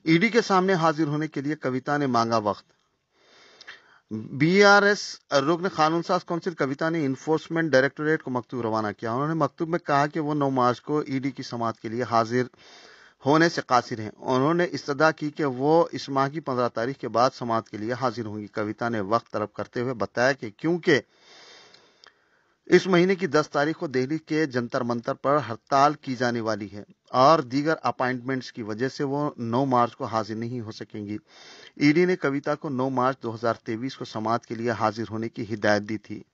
ED के सामने हाजिर होने के लिए कविता ने मांगा वक्त। बीआरएस रुकन कानून साज काउंसिल कविता ने इन्फोर्समेंट डायरेक्टोरेट को मकतूब रवाना किया। उन्होंने मकतूब में कहा कि वो 9 मार्च को ईडी की समाअत के लिए हाजिर होने से कासिर हैं। उन्होंने इस्तदा की कि वो इस माह की 15 तारीख के बाद समाअत के लिए हाजिर होंगी। कविता ने वक्त तलब करते हुए बताया कि क्योंकि इस महीने की 10 तारीख को दिल्ली के जंतर मंतर पर हड़ताल की जाने वाली है और दीगर अपॉइंटमेंट्स की वजह से वो 9 मार्च को हाजिर नहीं हो सकेंगी। ईडी ने कविता को 9 मार्च 2023 को समाअत के लिए हाजिर होने की हिदायत दी थी।